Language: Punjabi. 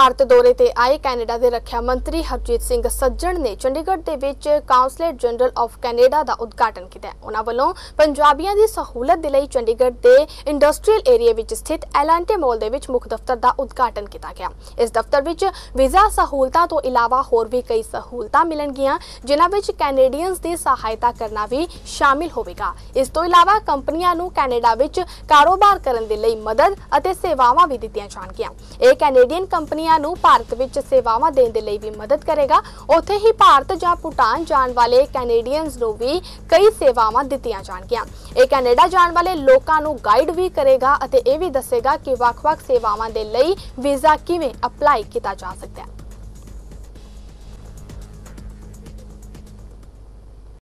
ਭਾਰਤ ਦੌਰੇ ਤੇ ਆਏ ਕੈਨੇਡਾ ਦੇ ਰੱਖਿਆ ਮੰਤਰੀ ਹਰਜੀਤ ਸਿੰਘ ਸੱਜਣ ਨੇ ਚੰਡੀਗੜ੍ਹ ਦੇ ਵਿੱਚ ਕਾਉਂਸਲੇਟ ਜਨਰਲ ਆਫ ਕੈਨੇਡਾ ਦਾ ਉਦਘਾਟਨ ਕੀਤਾ। ਉਹਨਾਂ ਵੱਲੋਂ ਪੰਜਾਬੀਆਂ ਦੀ ਸਹੂਲਤ ਦੇ ਲਈ ਚੰਡੀਗੜ੍ਹ ਦੇ ਇੰਡਸਟਰੀਅਲ ਏਰੀਆ ਵਿੱਚ ਸਥਿਤ ਐਲਾਂਟੇ ਮਾਲ ਦੇ ਵਿੱਚ ਮੁੱਖ ਦਫ਼ਤਰ ਦਾ ਉਦਘਾਟਨ ਕੀਤਾ ਗਿਆ। ਇਸ ਦਫ਼ਤਰ ਵਿੱਚ ਵੀਜ਼ਾ ਸਹੂਲਤਾਂ ਤੋਂ ਇਲਾਵਾ ਹੋਰ ਵੀ ਕਈ ਸਹੂਲਤਾਂ ਮਿਲਣਗੀਆਂ, ਜਿਨ੍ਹਾਂ ਵਿੱਚ ਕੈਨੇਡੀਅਨਸ ਦੀ ਸਹਾਇਤਾ ਕਰਨਾ ਵੀ ਸ਼ਾਮਿਲ ਹੋਵੇਗਾ। ਇਸ ਤੋਂ ਇਲਾਵਾ ਕੰਪਨੀਆਂ ਨੂੰ ਕੈਨੇਡਾ ਵਿੱਚ ਕਾਰੋਬਾਰ ਕਰਨ ਦੇ ਲਈ ਮਦਦ ਅਤੇ ਸੇਵਾਵਾਂ ਵੀ ਦਿੱਤੀਆਂ ਜਾਣਗੀਆਂ। ਇਹ ਕੈਨੇਡੀਅਨ ਕੰਪਨੀਆਂ ਨੂੰ ਭਾਰਤ ਵਿੱਚ ਸੇਵਾਵਾਂ ਦੇਣ ਦੇ ਲਈ ਵੀ ਮਦਦ ਕਰੇਗਾ। ਉੱਥੇ ਹੀ ਭਾਰਤ ਜਾਂ ਭੂਟਾਨ ਜਾਣ ਵਾਲੇ ਕੈਨੇਡੀਅਨਸ ਨੂੰ ਵੀ ਕਈ ਸੇਵਾਵਾਂ ਦਿੱਤੀਆਂ ਜਾਣਗੀਆਂ। ਇਹ ਕੈਨੇਡਾ ਜਾਣ ਵਾਲੇ ਲੋਕਾਂ ਨੂੰ ਗਾਈਡ ਵੀ ਕਰੇਗਾ ਅਤੇ ਇਹ ਵੀ ਦੱਸੇਗਾ ਕਿ ਵੱਖ-ਵੱਖ ਸੇਵਾਵਾਂ ਦੇ ਲਈ ਵੀਜ਼ਾ ਕਿਵੇਂ ਅਪਲਾਈ ਕੀਤਾ ਜਾ ਸਕਦਾ ਹੈ।